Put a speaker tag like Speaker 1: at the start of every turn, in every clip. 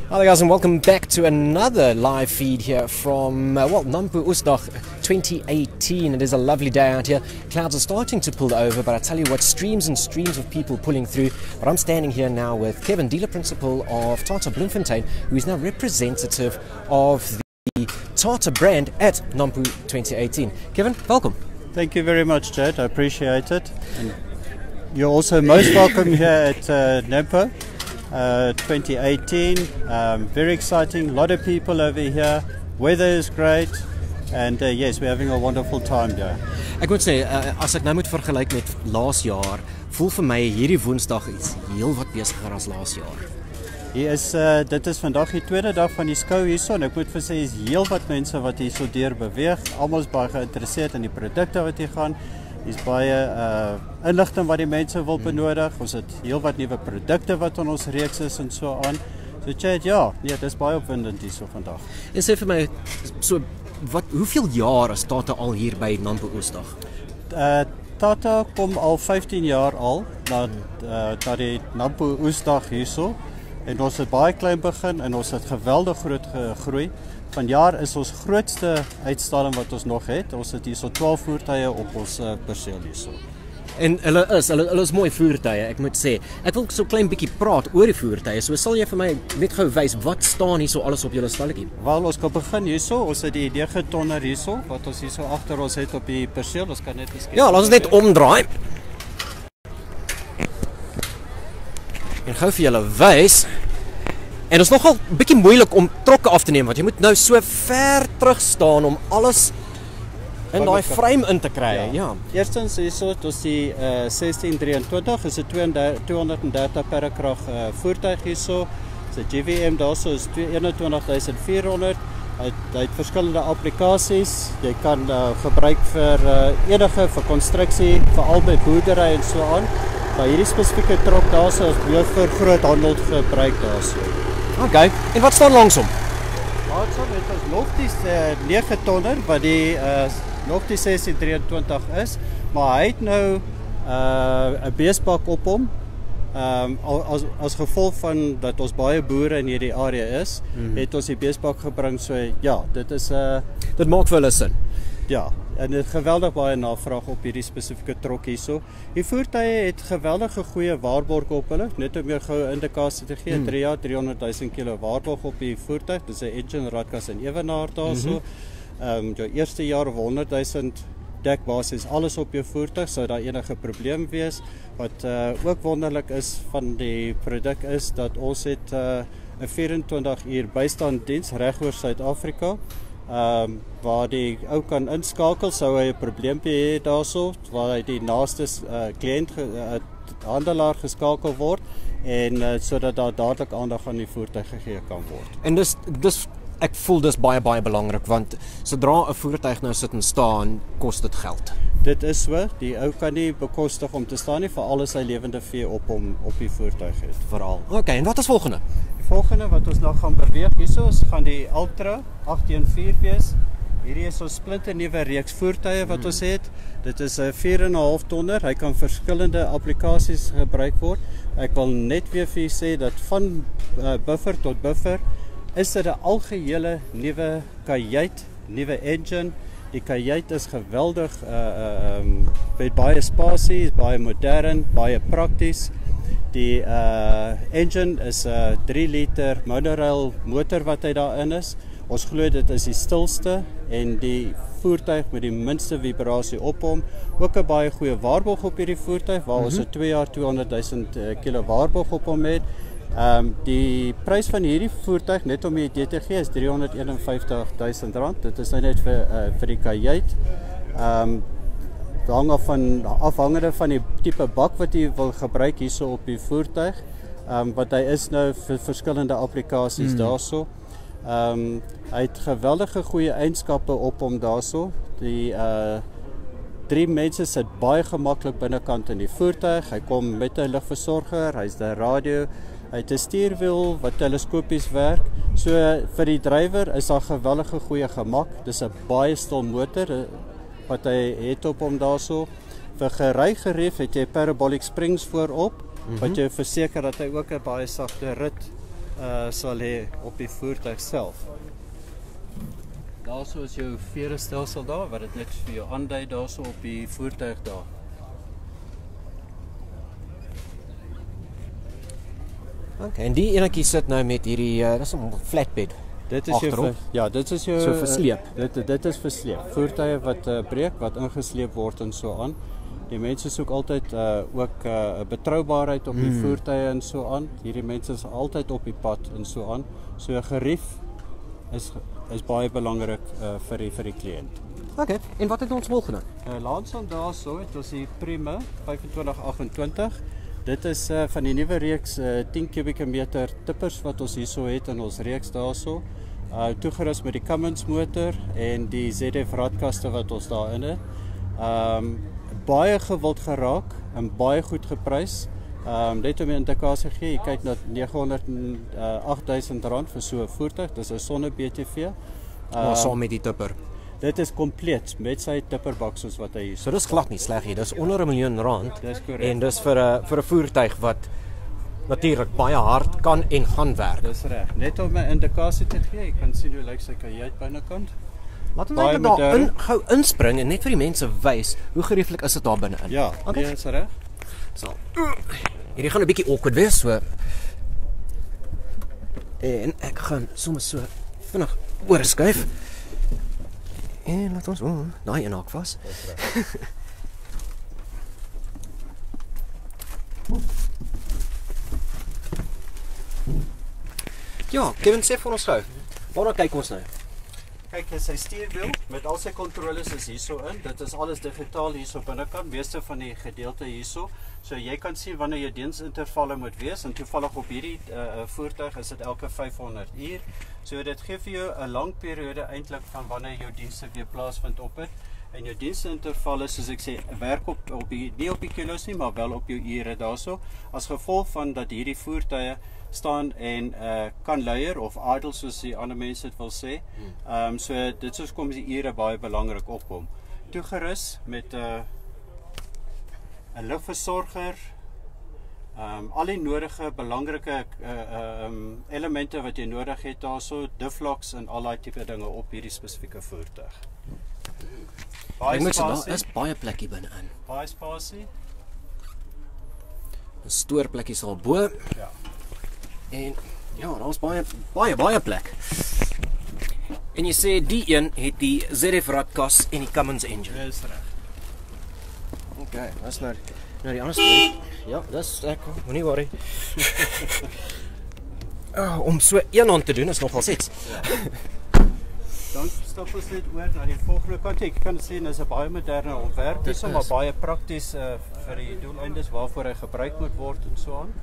Speaker 1: Hi guys, and welcome back to another live feed here from, Nampo Oosdag 2018. It is a lovely day out here. Clouds are starting to pull over, but I tell you what, streams and streams of people pulling through. But I'm standing here now with Kevin, dealer principal of Tata Bloemfontein, who is now representative of the Tata brand at Nampo 2018. Kevin, welcome.
Speaker 2: Thank you very much, Jed. I appreciate it. And you're also most welcome here at Nampo 2018. Very exciting. A lot of people over here. Weather is great. And yes, we're having a wonderful time here.
Speaker 1: Ek moet sê, as ek nou moet vergelyk met laas jaar, voel vir my hierdie Woensdag iets heel wat besigger as laas jaar.
Speaker 2: Dit is vandag die tweede dag van die skou hierso en ek moet vir sê is heel wat mense wat hierso deur beweeg. Almal is baie geïnteresseerd in die produkte wat hier gaan. Is baie inligting wat die mense wil benodig. Ons het heel wat nuwe produkte wat in ons reeks is en so aan. So Chad, ja, nee, dis baie opwindend hierso vandag.
Speaker 1: En sê vir my, so hoeveel jaar is Tata al hier by Nampo Oosdag?
Speaker 2: Tata kom al 15 jaar al na die Nampo Oosdag hierso. En ons het baie klein begin en ons het geweldig groot gegroei. Vanjaar is ons grootste uitstalling wat ons nog het. Ons het hierso 12 voertuie op ons perseel hierso.
Speaker 1: En hulle is mooi voertuie, ek moet sê. Ek wil so klein bietjie praat oor die voertuie. So sal jy vir my net gou wys wat staan hierso alles op julle stalletjie?
Speaker 2: Wel, ons kan begin hierso. Ons het die 9 tonner hierso wat ons hierso agter ons het op die perseel. Ons kan net beskryf.
Speaker 1: Ja, laat ons net omdraai. En gou vir julle wys. En dit is nogal 'n bietjie moeilik om trokke af te neem want jy moet nou so ver terug staan om alles in daai frame in te kry. Ja.
Speaker 2: Eerstens hierso het ons die 1623 is 'n 230 perkrag voertuig hierso. Dis 'n GVM daarso is 21400. Hy het verskillende applikasies. Jy kan gebruik vir enige vir konstruksie, veral by boerdery en so aan. Maar hierdie spesifieke trok daarso is meer vir groothandel gebruik daarso.
Speaker 1: Okay. En wat staan langsom?
Speaker 2: Langsom het ons nog die 9 tonner wat die nog die 1623 is, maar hy het nou 'n beesbak op hom. As gevolg van dat ons baie boere in hierdie area is, het ons die beesbak gebring. So ja, dit
Speaker 1: maak vir hulle sin.
Speaker 2: Ja, en dit geweldig baie navraag op hierdie spesifieke trok hierso. Die voertuie het geweldige goeie waarborg op hulle. Net om jou goue indikasie te gee, 3 jaar 300 000 kilo waarborg op die voertuig. Dis 'n engine, radkas en ewenaar daarso. Jou eerste jaar of 100 000 dek basis alles op jou voertuig, sou daar enige probleem wees. Wat ook wonderlik is van die produk is dat ons het 'n 24 uur bystandsdiens reg oor Suid-Afrika. Waar die ou kan inskakel sou hy 'n probleempie hê daarso, waar hy die naaste kliënt handelaar geskakel word en sodat daar dadelik aandag aan die voertuig gegee kan word.
Speaker 1: En dis ek voel dis baie belangrik want sodra 'n voertuig nou sit en staan, kos dit geld.
Speaker 2: Dit is so, die ou kan nie bekostig om te staan nie vir al sy lewende vee op hom op die voertuig het veral.
Speaker 1: Okay, en wat is volgende?
Speaker 2: Die volgende wat ons nou gaan beweeg hierso gaan die Ultra 814 wees. Hierdie is ons splinternuwe reeks voertuie wat ons het. Dit is 'n 4,5 tonner. Hy kan verskillende applikasies gebruik word. Ek wil net weer vir u sê dat van buffer tot buffer is dit 'n algehele nuwe kajuit, nuwe engine. Die kajuit is geweldig met baie spasie, baie modern, baie prakties. Die engine is 'n 3 liter monorail motor wat hy daarin is. Ons glo dit is die stilste en die voertuig met die minste vibrasie op hom. Ook 'n baie goeie waarborg op hierdie voertuig waar ons 'n 2 jaar 200 000 kilo waarborg op hom het. Die prys van hierdie voertuig net om 'n idee te gee is R351 000. Dit is net vir die kajuit. Afhangende van die tipe bak wat jy wil gebruik hierso op die voertuig. Wat hy is nou vir verskillende applikasies daarso. Hy het geweldige goeie eienskappe op hom daarso. Die 3 mense sit baie gemaklik binnekant in die voertuig. Hy kom met 'n ligversorger, hy's 'n radio. Hy het 'n stuurwiel wat teleskopies werk. So vir die drywer is daar geweldige goeie gemak. Dis 'n baie stil motor wat hy het op hom daarso. Vir gereg het jy parabolic springs voorop wat jy verseker dat hy ook 'n baie sagte rit sal hê op die voertuig self. Daarso is jou veerstelsel daar wat dit net vir jou aandui daarso op die voertuig daar.
Speaker 1: Okay, en die enetjie sit nou met hierdie dis 'n flatbed.
Speaker 2: Dit is jou dit is jou
Speaker 1: so versleep.
Speaker 2: Dit is versleep. Voertuie wat breek, wat ingesleep word en so aan. Die mense soek altyd ook betroubaarheid op die voertuie en so aan. Hierdie mense is altyd op die pad en so aan. So 'n gerief is baie belangrik vir die kliënt.
Speaker 1: Okay, en wat het ons volgende?
Speaker 2: Langsaan daarso het ons die Prima 2528. Dit is van die nuwe reeks 10 kubieke meter tippers wat ons hierso het in ons reeks daarso. Toegerus met die Cummins motor en die ZF radkaste wat ons daarin het. Baie gewild geraak en baie goed geprys. Net om 'n indikasie gee, jy kyk na R908,000 vir so 'n voertuig. Dis 'n sonne BTV.
Speaker 1: Saam met die tipper.
Speaker 2: Dit is kompleet met sy tipperbak soos wat hy hier.
Speaker 1: So dis glad nie sleg nie. Dis onder R1 miljoen.
Speaker 2: Dis korrek.
Speaker 1: En dis vir 'n voertuig wat natuurlik baie hard kan en gaan werk.
Speaker 2: Dis reg. Net om 'n indikasie te gee, jy kan sien hoe lyk sy kajuit binnekant.
Speaker 1: Laat ons net daar gou inspring en net vir die mense wys hoe gerieflik is dit daar binne-in.
Speaker 2: Ja, okay. Nee, is reg.
Speaker 1: So. Hierdie gaan 'n bietjie awkward wees, so. En ek gaan sommer so vinnig oorskuif. En laat ons daai een haak vas. Ja, Kevin sê vir ons gou. Waarna kyk ons nou?
Speaker 2: Kyk, sy stuurwiel met al sy kontroles is hierso in. Dit is alles digitaal hierso binnekant, meeste van die gedeelte hierso. So jy kan sien wanneer jou diensintervalle moet wees en toevallig op hierdie voertuig is dit elke 500 uur. So dit gee vir jou 'n lang periode eintlik van wanneer jou dienste weer plaasvind op dit. En jou diensintervalle, soos ek sê, werk nie op die kilos nie, maar wel op jou ure daarso. As gevolg van dat hierdie voertuie staan en kan luier of idle soos die ander mense dit wil sê. So dit soos kom die ure baie belangrik opkom. Toegerus met 'n lugversorger, al die nodige belangrike elemente wat jy nodig het daarso, difflocks en al daai tipe dinge op hierdie spesifieke voertuig.
Speaker 1: Ek moet sê daar is baie plekkie binne-in.
Speaker 2: Baie spasie.
Speaker 1: 'n Stoorplekkie sal bo.
Speaker 2: Ja.
Speaker 1: En ja, daar's baie plek. En jy sê die een het die ZF radkas en die Cummins engine.
Speaker 2: Dis reg.
Speaker 1: Okay, dis nou die ander storie. Ja, dis ek moenie worry. Om so een aan te doen is nogal iets.
Speaker 2: Ja. Dan stap ons net oor na die volgende kant. Ek kan sien dis 'n baie moderne ontwerp. Dis sommer baie prakties vir die doeleindes waarvoor hy gebruik moet word en so aan.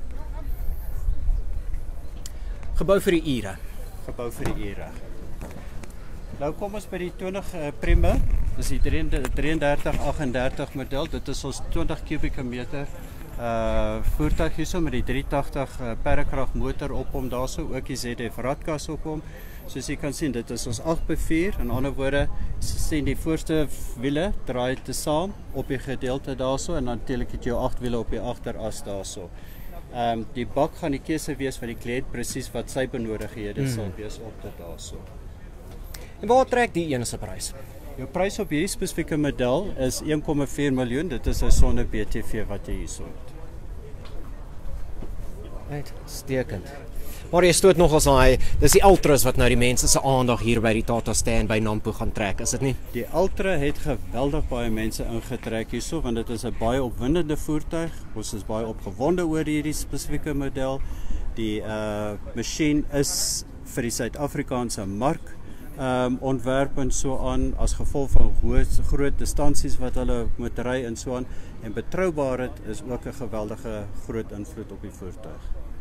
Speaker 1: Gebou vir die ure.
Speaker 2: Gebou vir die ure. Nou kom ons by die 20 Prima. Dis die 3338 model. Dit is ons 20 kubieke meter voertuig hierso met die 380 perdekrag motor op hom daarso, ook die ZF radkas op hom. Soos jy kan sien, dit is ons 8x4. In ander woorde, sien die voorste wiele draai te saam op die gedeelte daarso en dan natuurlik het jy 8 wiele op die agteras daarso. Die bak gaan die keuse wees van die kliënt presies wat sy benodighede sal wees op dit daarso.
Speaker 1: En waar trek die een se prys?
Speaker 2: Jou prys op hierdie spesifieke model is 1,4 miljoen. Dit is 'n sonne BTV wat jy hierso het.
Speaker 1: Right, stekend. Maar jy stoot nog as daai, dis die Ultras wat nou die mense se aandag hier by die Tata stand by Nampo gaan trek, is dit nie?
Speaker 2: Die Ultra het geweldig baie mense ingetrek hierso want dit is 'n baie opwindende voertuig. Ons is baie opgewonde oor hierdie spesifieke model. Die masjien is vir die Suid-Afrikaanse mark ontwerp en so aan as gevolg van groot distansies wat hulle moet ry en so aan, en betroubaarheid is ook 'n geweldige groot invloed op die voertuig.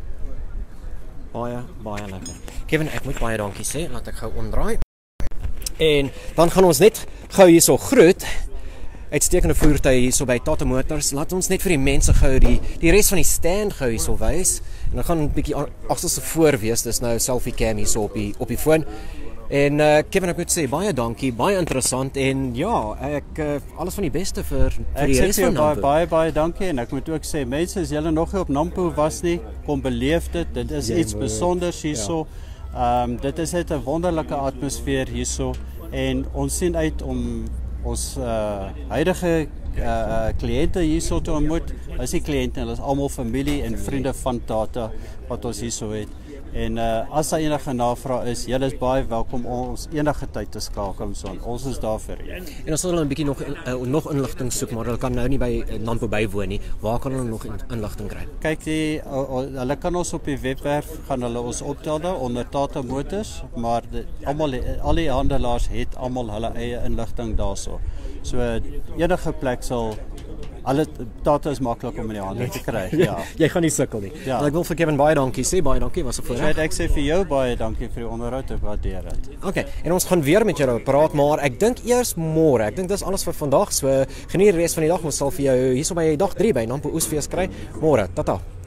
Speaker 1: Baie lekker. Kevin, ek moet baie dankie sê, laat ek gou omdraai. En dan gaan ons net gou hierso groot uitstekende voertuie hierso by Tata Motors. Laat ons net vir die mense gou die res van die stand gou hierso wys. En dan gaan 'n bietjie agterste voor wees. Dis nou selfie cam hierso op die foon. En Kevin, ek moet sê baie dankie, baie interessant en ja, ek alles van die beste vir die res van Nampo.
Speaker 2: Baie dankie en ek moet ook sê mense as julle nog nie op Nampo was nie, kom beleef dit is iets besonders hierso. Dit is net 'n wonderlike atmosfeer hierso en ons sien uit om ons huidige kliënte hierso te ontmoet. As die kliënte, hulle is almal familie en vriende van Tata wat ons hierso het. En as daar enige navraag is, julle is baie welkom om ons enige tyd te skakel so. Ons is daar vir julle.
Speaker 1: En as hulle 'n bietjie nog inligting soek, maar hulle kan nou nie by Nampo bywoon nie. Waar kan hulle nog inligting kry?
Speaker 2: Kyk, hulle kan ons op die webwerf gaan hulle ons optel daar onder Tata Motors, maar al die handelaars het almal hulle eie inligting daarso. So enige plek sal Tata is maklik om in die hande te kry. Ja.
Speaker 1: Jy gaan nie sukkel nie.
Speaker 2: Ja.
Speaker 1: Ek wil vir Kevin baie dankie sê, baie dankie, was 'n voorreg.
Speaker 2: Ek sê vir jou baie dankie vir die onderhoud, ek waardeer dit.
Speaker 1: Okay, en ons gaan weer met jou praat, maar ek dink eers môre. Ek dink dis alles vir vandag. So geniet die res van die dag. Ons sal vir jou hierso by dag 3 by Nampo Oesfees kry môre. Tata.